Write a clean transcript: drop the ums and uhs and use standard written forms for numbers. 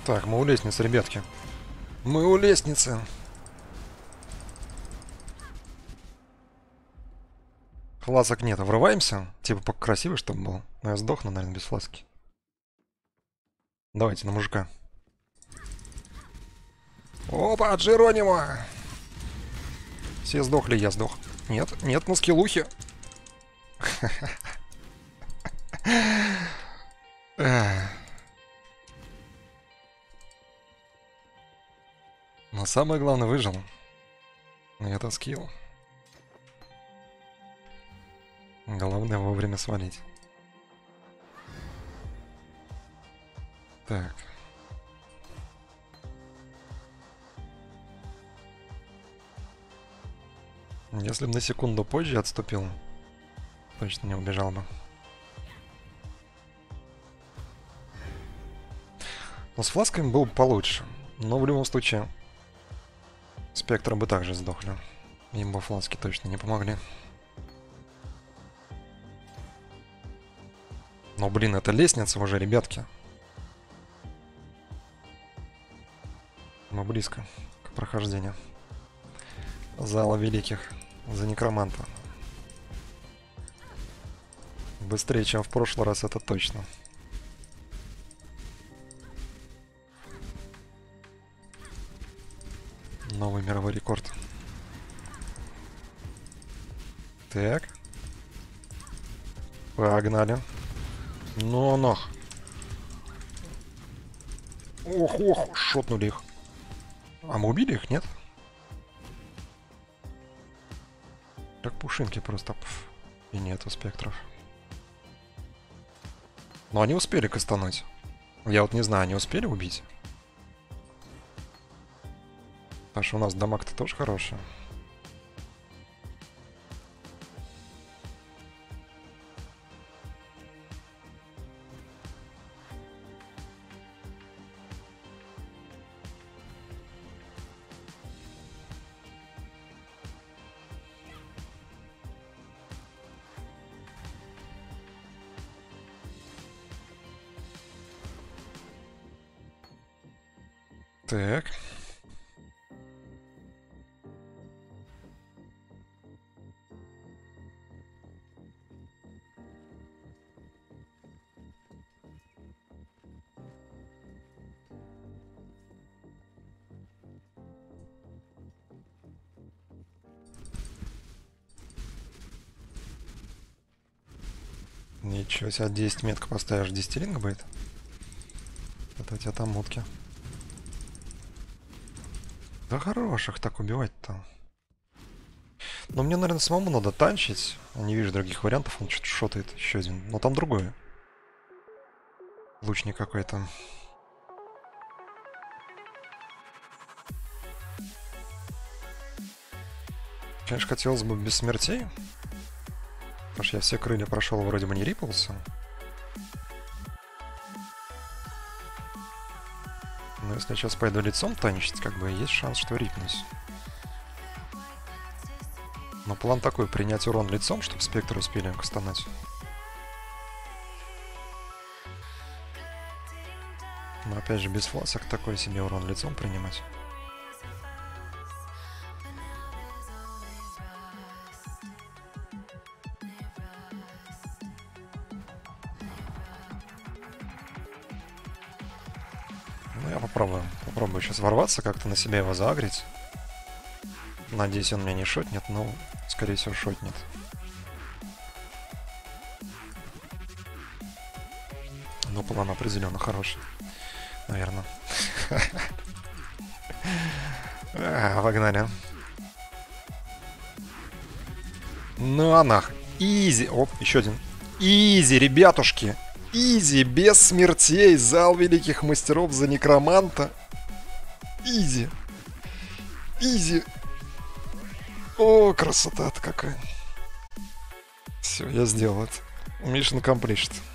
Так, мы у лестницы, ребятки. Мы у лестницы. Фласок нет, а врываемся? Типа покрасиво, чтобы было. Но я сдохну, наверное, без фласки. Давайте на мужика. Опа, Джеронимо! Все сдохли, я сдох. Нет, нет, на скиллухе. Но самое главное, выжил. И это скилл. Главное вовремя свалить. Так. Если бы на секунду позже отступил, точно не убежал бы. Но с фласками было бы получше. Но в любом случае, спектры бы также сдохли. Им бы фласки точно не помогли. Но, блин, это лестница уже, ребятки. Мы близко к прохождению зала великих за некроманта. Быстрее, чем в прошлый раз, это точно. Новый мировой рекорд. Так. Погнали. Ну нах. Ох, ох, шотнули их. А мы убили их, нет? Как пушинки просто. Пф. И нету спектров. Но они успели кастануть. Я вот не знаю, они успели убить? Потому что у нас дамаг-то тоже хороший. Так. Ничего себе, 10 меток поставишь, 10 ринга будет? Это у тебя там мутки. Да хороших так убивать-то. Но мне, наверное, самому надо танчить. Не вижу других вариантов. Он что-то шотает еще один. Но там другой. Лучник какой-то. Конечно, хотелось бы без смертей. Потому что я все крылья прошел, вроде бы не рипался. Но если я сейчас пойду лицом танчить, как бы есть шанс, что рипнусь. Но план такой, принять урон лицом, чтобы спектры успели кастануть. Но опять же, без фласок такой себе урон лицом принимать. Ну, я попробую. Попробую сейчас ворваться, как-то на себя его заагрить. Надеюсь, он меня не шотнет, но, скорее всего, шотнет. Но план определенно хороший. Наверное. Погнали. Ну а нах. Изи. Оп, еще один. Изи, ребятушки. Изи, без смертей. Зал великих мастеров за некроманта. Изи. Изи. О, красота-то какая. Все, я сделал это. Mission accomplished.